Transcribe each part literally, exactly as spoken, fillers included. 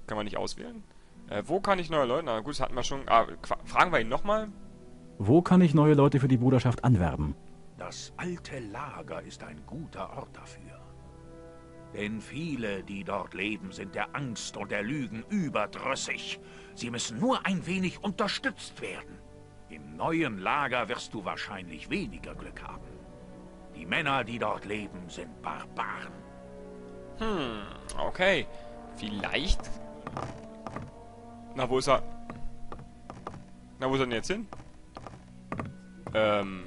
Kann man nicht auswählen? Äh, wo kann ich neue Leute... Na gut, das hatten wir schon... Ah, fragen wir ihn nochmal. Wo kann ich neue Leute für die Bruderschaft anwerben? Das alte Lager ist ein guter Ort dafür. Denn viele, die dort leben, sind der Angst und der Lügen überdrüssig. Sie müssen nur ein wenig unterstützt werden. Im neuen Lager wirst du wahrscheinlich weniger Glück haben. Die Männer, die dort leben, sind Barbaren. Hm, okay. Vielleicht... Na, wo ist er? Na, wo ist er denn jetzt hin? Ähm...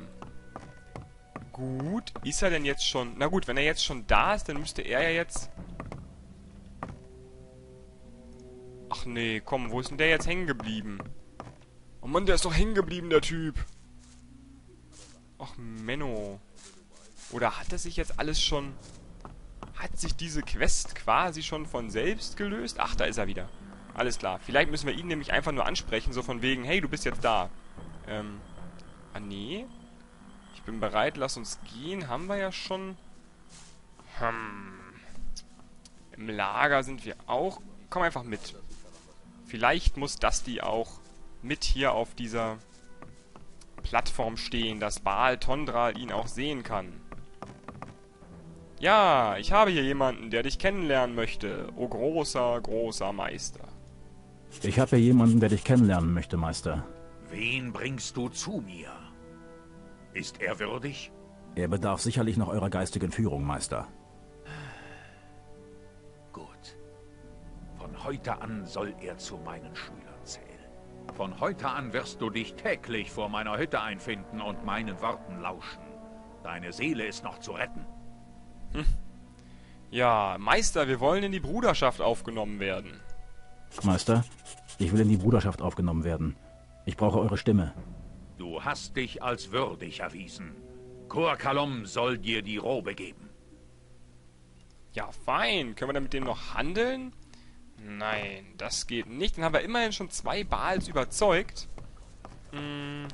Gut, ist er denn jetzt schon... Na gut, wenn er jetzt schon da ist, dann müsste er ja jetzt... Ach nee, komm, wo ist denn der jetzt hängen geblieben? Oh Mann, der ist doch hängen geblieben, der Typ. Ach, Menno. Oder hat er sich jetzt alles schon... Hat sich diese Quest quasi schon von selbst gelöst? Ach, da ist er wieder. Alles klar. Vielleicht müssen wir ihn nämlich einfach nur ansprechen, so von wegen, hey, du bist jetzt da. Ähm... Ah, nee... Ich bin bereit, lass uns gehen. Haben wir ja schon. Hm. Im Lager sind wir auch. Komm einfach mit. Vielleicht muss Dusty auch mit hier auf dieser Plattform stehen, dass Baal Tondral ihn auch sehen kann. Ja, ich habe hier jemanden, der dich kennenlernen möchte. O großer, großer Meister. Ich habe hier jemanden, der dich kennenlernen möchte, Meister. Wen bringst du zu mir? Ist er würdig? Er bedarf sicherlich noch eurer geistigen Führung, Meister. Gut. Von heute an soll er zu meinen Schülern zählen. Von heute an wirst du dich täglich vor meiner Hütte einfinden und meinen Worten lauschen. Deine Seele ist noch zu retten. Hm. Ja, Meister, wir wollen in die Bruderschaft aufgenommen werden. Meister, ich will in die Bruderschaft aufgenommen werden. Ich brauche eure Stimme. Du hast dich als würdig erwiesen. Kor Kalom soll dir die Robe geben. Ja, fein. Können wir dann mit dem noch handeln? Nein, das geht nicht. Dann haben wir immerhin schon zwei Baals überzeugt. Hm.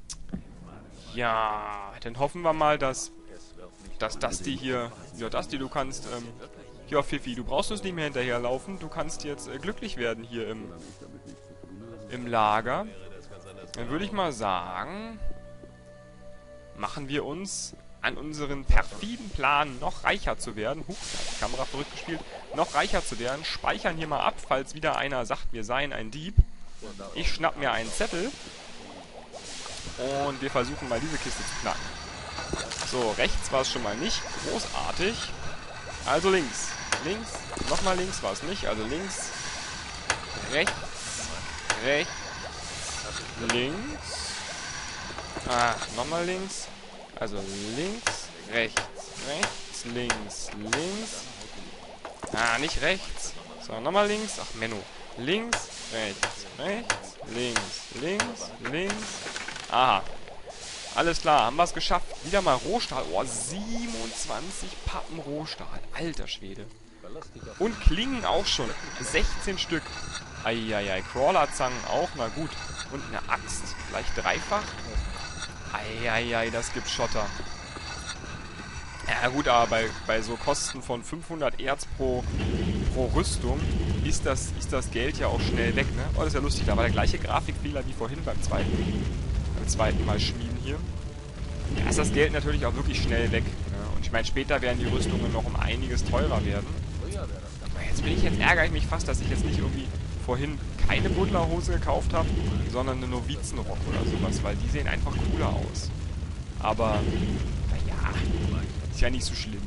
Ja, dann hoffen wir mal, dass dass Dusty hier... Ja, Dusty, du kannst... Ähm, ja, Fifi, du brauchst uns nicht mehr hinterherlaufen. Du kannst jetzt äh, glücklich werden hier im, im Lager. Dann würde ich mal sagen, machen wir uns an unseren perfiden Plan, noch reicher zu werden. Huch, da hat die Kamera verrückt gespielt. Noch reicher zu werden. Speichern hier mal ab, falls wieder einer sagt, wir seien ein Dieb. Ich schnapp mir einen Zettel. Und wir versuchen mal diese Kiste zu knacken. So, rechts war es schon mal nicht. Großartig. Also links. Links. Nochmal links war es nicht. Also links. Rechts. Rechts. Links. Ach, nochmal links. Also links, rechts, rechts, links, links. Ah, nicht rechts. So, nochmal links. Ach, Menno. Links, rechts, rechts, links, links, links. Aha. Alles klar, haben wir es geschafft. Wieder mal Rohstahl. Oh, siebenundzwanzig Pappen Rohstahl. Alter Schwede. Und Klingen auch schon. sechzehn Stück. Eieiei, Crawlerzangen auch, na gut. Und eine Axt, gleich dreifach. Eieiei, das gibt Schotter. Ja gut, aber bei, bei so Kosten von fünfhundert Erz pro, pro Rüstung ist das, ist das Geld ja auch schnell weg, ne? Oh, das ist ja lustig, da war der gleiche Grafikfehler wie vorhin beim zweiten, beim zweiten Mal schmieden hier. Da ist das Geld natürlich auch wirklich schnell weg, ne? Und ich meine, später werden die Rüstungen noch um einiges teurer werden. Aber jetzt bin ich, jetzt ärgere ich mich fast, dass ich jetzt nicht irgendwie vorhin keine Buddlerhose gekauft habe, sondern eine Novizenrock oder sowas, weil die sehen einfach cooler aus. Aber, naja, ist ja nicht so schlimm.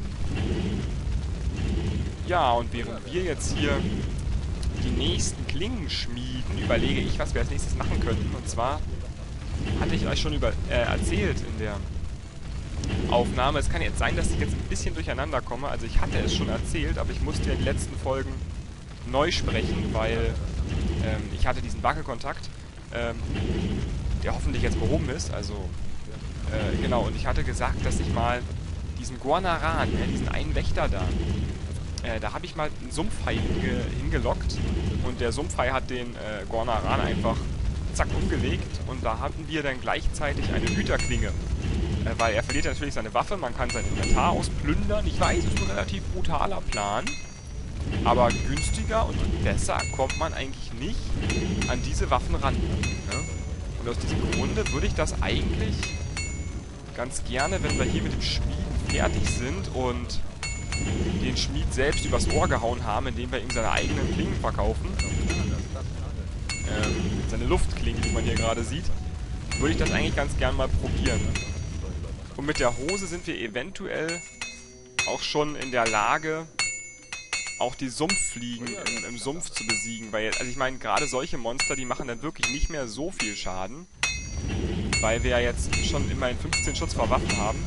Ja, und während wir jetzt hier die nächsten Klingen schmieden, überlege ich, was wir als nächstes machen könnten. Und zwar hatte ich euch schon über, äh, erzählt in der Aufnahme. Es kann jetzt sein, dass ich jetzt ein bisschen durcheinander komme. Also ich hatte es schon erzählt, aber ich musste ja die letzten Folgen neu sprechen, weil ähm, ich hatte diesen Wackelkontakt, ähm, der hoffentlich jetzt behoben ist. Also, äh, genau, und ich hatte gesagt, dass ich mal diesen Guanaran, ja, diesen einen Wächter da, äh, da habe ich mal einen Sumpfhai hinge hingelockt und der Sumpfhai hat den äh, Guanaran einfach zack umgelegt und da hatten wir dann gleichzeitig eine Hüterklinge. Äh, weil er verliert ja natürlich seine Waffe, man kann sein Inventar ausplündern. Ich weiß, es ist ein relativ brutaler Plan. Aber günstiger und besser kommt man eigentlich nicht an diese Waffen ran. Ne? Und aus diesem Grunde würde ich das eigentlich ganz gerne, wenn wir hier mit dem Schmieden fertig sind und den Schmied selbst übers Ohr gehauen haben, indem wir ihm seine eigenen Klingen verkaufen. Ähm, seine Luftklingen, die man hier gerade sieht. Würde ich das eigentlich ganz gern mal probieren. Und mit der Hose sind wir eventuell auch schon in der Lage, auch die Sumpffliegen im, im Sumpf zu besiegen. Weil, also ich meine, gerade solche Monster, die machen dann wirklich nicht mehr so viel Schaden. Weil wir ja jetzt schon immerhin fünfzehn Schutz vor Waffen haben.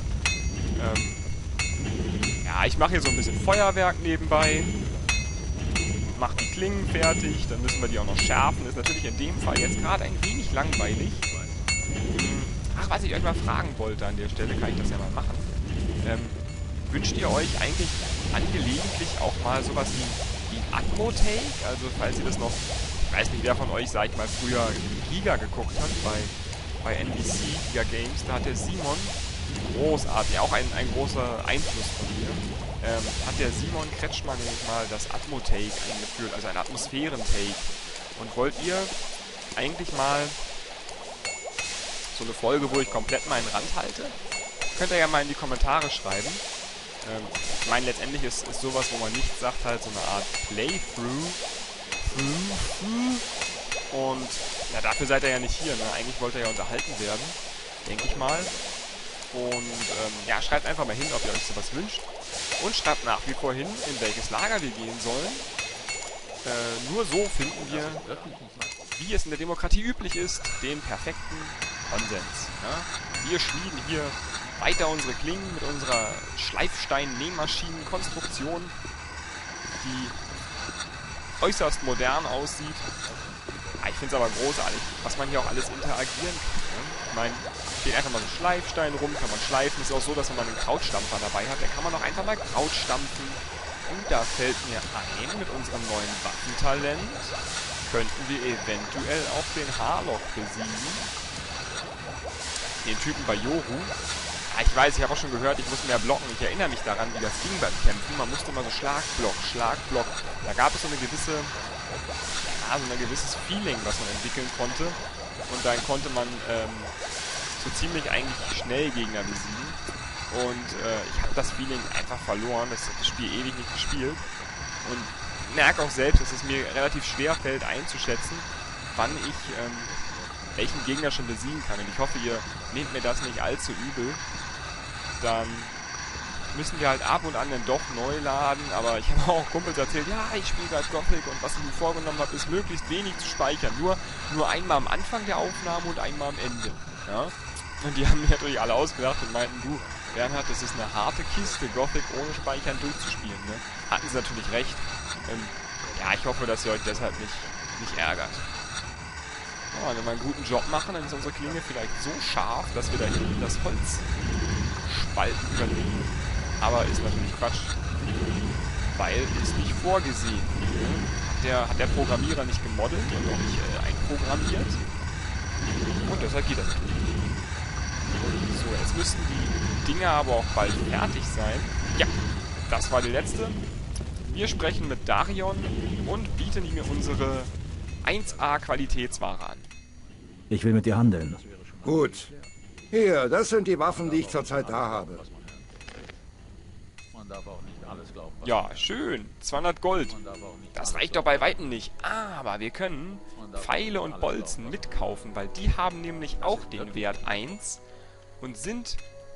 Ähm, ja, ich mache hier so ein bisschen Feuerwerk nebenbei. Mach die Klingen fertig, dann müssen wir die auch noch schärfen. Ist natürlich in dem Fall jetzt gerade ein wenig langweilig. Ach, was ich euch mal fragen wollte an der Stelle, kann ich das ja mal machen. Ähm, wünscht ihr euch eigentlich angelegentlich auch mal sowas wie, wie Atmo-Take? Also, falls ihr das noch, ich weiß nicht, wer von euch, sag ich mal, früher Giga geguckt hat bei, bei N B C, Giga Games, da hat der Simon, großartig, auch ein, ein großer Einfluss von mir, ähm, hat der Simon Kretschmann nämlich mal das Atmo-Take eingeführt, also ein Atmosphären-Take. Und wollt ihr eigentlich mal so eine Folge, wo ich komplett meinen Rand halte? Könnt ihr ja mal in die Kommentare schreiben. Ähm, ich meine, letztendlich ist, ist sowas, wo man nicht sagt, halt so eine Art Playthrough. Und ja, dafür seid ihr ja nicht hier, ne? Eigentlich wollt ihr ja unterhalten werden, denke ich mal. Und ähm, ja, schreibt einfach mal hin, ob ihr euch sowas wünscht. Und schreibt nach wie vor hin, in welches Lager wir gehen sollen. Äh, nur so finden wir, wie es in der Demokratie üblich ist, den perfekten Konsens. Ja? Wir schmieden hier weiter unsere Klingen mit unserer Schleifstein-Nähmaschinen-Konstruktion, die äußerst modern aussieht. Ja, ich finde es aber großartig, was man hier auch alles interagieren kann. Ne? Ich meine, steht einfach mal so Schleifstein rum, kann man schleifen. Ist auch so, dass wenn man einen Krautstampfer dabei hat, dann kann man auch einfach mal Kraut stampfen. Und da fällt mir ein, mit unserem neuen Waffentalent könnten wir eventuell auch den Harlock besiegen. Den Typen bei Yoru. Ja, ich weiß, ich habe auch schon gehört, ich muss mehr blocken. Ich erinnere mich daran, wie das ging beim Kämpfen. Man musste immer so Schlagblock, Schlagblock. Da gab es so eine gewisse, ja, so ein gewisses Feeling, was man entwickeln konnte. Und dann konnte man ähm, so ziemlich eigentlich schnell Gegner besiegen. Und äh, ich habe das Feeling einfach verloren. Das, das Spiel ewig nicht gespielt. Und merke auch selbst, dass es mir relativ schwer fällt einzuschätzen, wann ich ähm, welchen Gegner schon besiegen kann. Und ich hoffe, ihr nehmt mir das nicht allzu übel. Dann müssen wir halt ab und an dann doch neu laden. Aber ich habe auch Kumpels erzählt, ja, ich spiele gerade Gothic und was ich mir vorgenommen habe, ist möglichst wenig zu speichern. Nur, nur einmal am Anfang der Aufnahme und einmal am Ende. Ja? Und die haben mich natürlich alle ausgedacht und meinten, du, Bernhard, das ist eine harte Kiste, Gothic ohne Speichern durchzuspielen. Ne? Hatten sie natürlich recht. Ähm, ja, ich hoffe, dass ihr euch deshalb nicht, nicht ärgert. Ja, wenn wir einen guten Job machen, dann ist unsere Klinge vielleicht so scharf, dass wir da hinten das Holz spalten können. Aber ist natürlich Quatsch, weil ist nicht vorgesehen. Hat der, hat der Programmierer nicht gemodelt und auch nicht äh, einprogrammiert. Und deshalb geht das nicht. So, jetzt müssten die Dinger aber auch bald fertig sein. Ja, das war die letzte. Wir sprechen mit Darion und bieten ihm unsere eins A Qualitätsware an. Ich will mit dir handeln. Gut. Hier, das sind die Waffen, die ich zurzeit da habe. Ja, schön. zweihundert Gold. Das reicht doch bei Weitem nicht. Aber wir können Pfeile und Bolzen mitkaufen, weil die haben nämlich auch den Wert eins und sind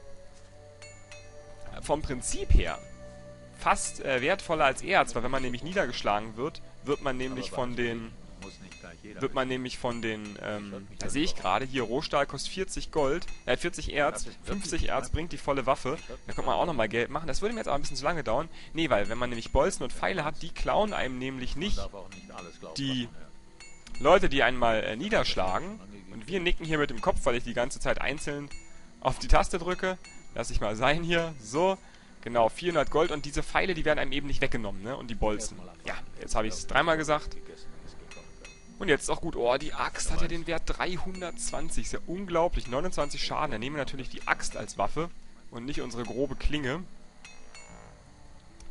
vom Prinzip her fast äh, wertvoller als Erz, weil wenn man nämlich niedergeschlagen wird, wird man nämlich von den wird man nämlich von den, ähm, da sehe ich gerade, hier Rohstahl kostet vierzig Gold, äh, vierzig Erz, fünfzig Erz bringt die volle Waffe, da könnte man auch nochmal Geld machen, das würde mir jetzt aber ein bisschen zu lange dauern. Nee, weil wenn man nämlich Bolzen und Pfeile hat, die klauen einem nämlich nicht die Leute, die einen mal äh, niederschlagen, und wir nicken hier mit dem Kopf, weil ich die ganze Zeit einzeln auf die Taste drücke, lass ich mal sein hier, so, genau, vierhundert Gold, und diese Pfeile, die werden einem eben nicht weggenommen, ne, und die Bolzen. Ja, jetzt habe ich es dreimal gesagt. Und jetzt ist auch gut. Oh, die Axt hat ja den Wert dreihundertzwanzig. Ist ja unglaublich. neunundzwanzig Schaden. Dann nehmen wir natürlich die Axt als Waffe und nicht unsere grobe Klinge.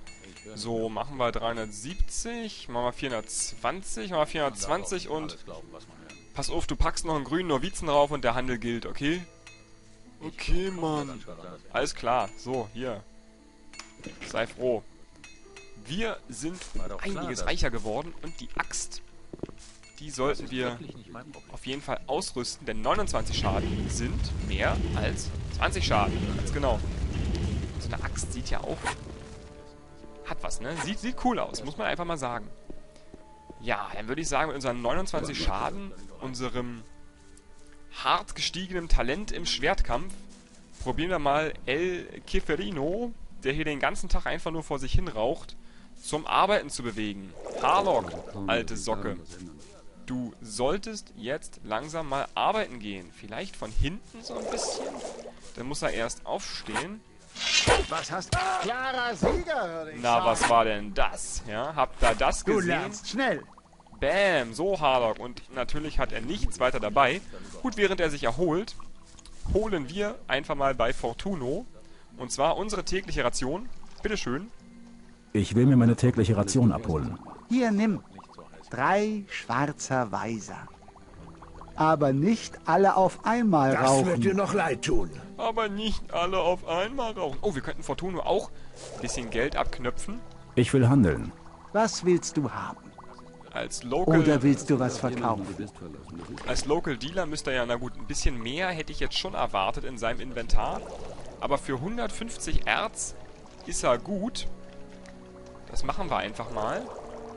So, machen wir dreihundertsiebzig, machen wir vierhundertzwanzig, machen wir vierhundertzwanzig und... Pass auf, du packst noch einen grünen Novizen drauf und der Handel gilt, okay? Okay, Mann. Alles klar. So, hier. Sei froh. Wir sind einiges reicher geworden und die Axt, die sollten wir auf jeden Fall ausrüsten, denn neunundzwanzig Schaden sind mehr als zwanzig Schaden. Ganz genau. So eine Axt sieht ja auch... Hat was, ne? Sieht, sieht cool aus, muss man einfach mal sagen. Ja, dann würde ich sagen, mit unseren neunundzwanzig Schaden, unserem hart gestiegenen Talent im Schwertkampf, probieren wir mal El Kiferino, der hier den ganzen Tag einfach nur vor sich hin raucht, zum Arbeiten zu bewegen. Harlock, alte Socke. Du solltest jetzt langsam mal arbeiten gehen. Vielleicht von hinten so ein bisschen. Dann muss er erst aufstehen. Was hast du? Klarer Sieger, würde ich Na, sagen. was war denn das? Ja, habt ihr das Du gesehen? lernst schnell. Bam, so Harlock. Und natürlich hat er nichts weiter dabei. Gut, während er sich erholt, holen wir einfach mal bei Fortuno. Und zwar unsere tägliche Ration. Bitteschön. Ich will mir meine tägliche Ration abholen. Hier, nimm. Drei schwarzer Weiser. Aber nicht alle auf einmal Das rauchen. wird dir noch leid tun. Aber nicht alle auf einmal rauchen. Oh, wir könnten Fortuno auch ein bisschen Geld abknöpfen. Ich will handeln. Was willst du haben? Als Local, Oder willst du was verkaufen? als Local Dealer müsste er ja, na gut, ein bisschen mehr hätte ich jetzt schon erwartet in seinem Inventar. Aber für hundertfünfzig Erz ist er gut. Das machen wir einfach mal.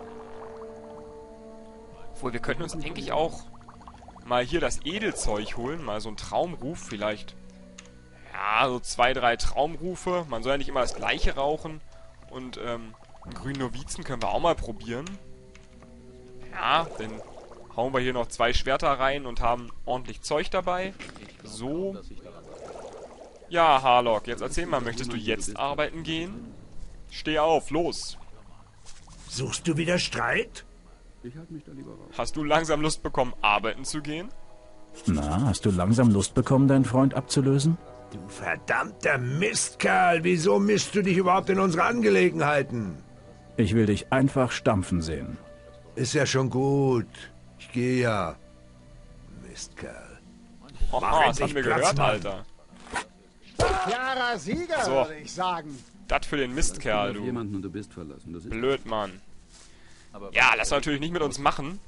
Obwohl, wir könnten uns eigentlich auch mal hier das Edelzeug holen. Mal so ein Traumruf vielleicht. Ja, so zwei, drei Traumrufe. Man soll ja nicht immer das gleiche rauchen. Und ähm, einen grünen Novizen können wir auch mal probieren. Ja, dann hauen wir hier noch zwei Schwerter rein und haben ordentlich Zeug dabei. So. Ja, Harlock, jetzt erzähl mal, möchtest du jetzt arbeiten gehen? Steh auf, los. Suchst du wieder Streit? Hast du langsam Lust bekommen, arbeiten zu gehen? Na, hast du langsam Lust bekommen, deinen Freund abzulösen? Du verdammter Mistkerl, wieso mischst du dich überhaupt in unsere Angelegenheiten? Ich will dich einfach stampfen sehen. Ist ja schon gut. Ich gehe ja. Mistkerl. Haha, das endlich haben wir Platz, gehört, Mann. Alter. Klarer Sieger, So. würde ich sagen. Das für den Mistkerl, du. Jemanden und du bist verlassen. Das ist Blöd, Mann. Ja, lass natürlich nicht mit uns machen.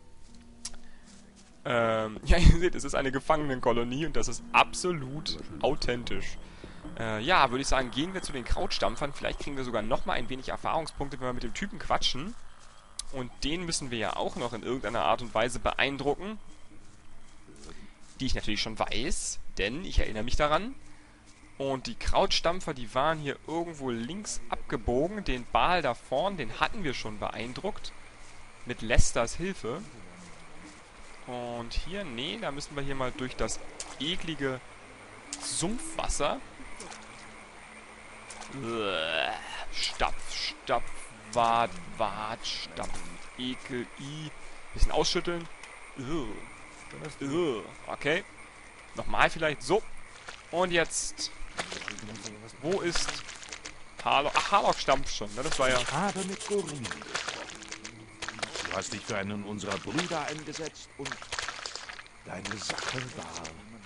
Ähm, ja, ihr seht, es ist eine Gefangenenkolonie und das ist absolut authentisch. Äh, ja, würde ich sagen, gehen wir zu den Krautstampfern. Vielleicht kriegen wir sogar nochmal ein wenig Erfahrungspunkte, wenn wir mit dem Typen quatschen. Und den müssen wir ja auch noch in irgendeiner Art und Weise beeindrucken. Die ich natürlich schon weiß, denn ich erinnere mich daran. Und die Krautstampfer, die waren hier irgendwo links abgebogen. Den Bal da vorn, den hatten wir schon beeindruckt. Mit Lesters Hilfe. Und hier, nee, da müssen wir hier mal durch das eklige Sumpfwasser. Uah, Stapf, Stapf, Wart, Wart, Stapf, Ekel, I. Bisschen ausschütteln. Ugh. Ugh. Okay. Nochmal vielleicht. So. Und jetzt. Wo ist Harlock? Ach, Harlock stampft schon. Ne? Das war ja... habe mit Gorin. Du hast dich für einen unserer Brüder eingesetzt und deine Sache war.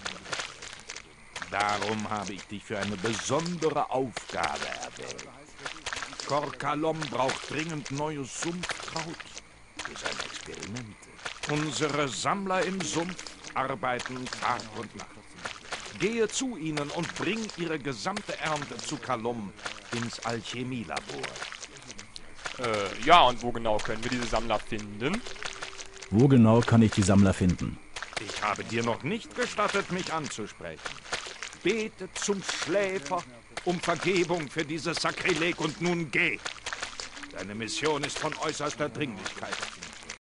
Darum habe ich dich für eine besondere Aufgabe erwählt. Korkalom braucht dringend neues Sumpfkraut für seine Experimente. Unsere Sammler im Sumpf arbeiten Tag und Nacht. Gehe zu ihnen und bring ihre gesamte Ernte zu Kalom ins Alchemielabor. Äh, ja, und wo genau können wir diese Sammler finden? Wo genau kann ich die Sammler finden? Ich habe dir noch nicht gestattet, mich anzusprechen. Bete zum Schläfer um Vergebung für dieses Sakrileg und nun geh. Deine Mission ist von äußerster Dringlichkeit.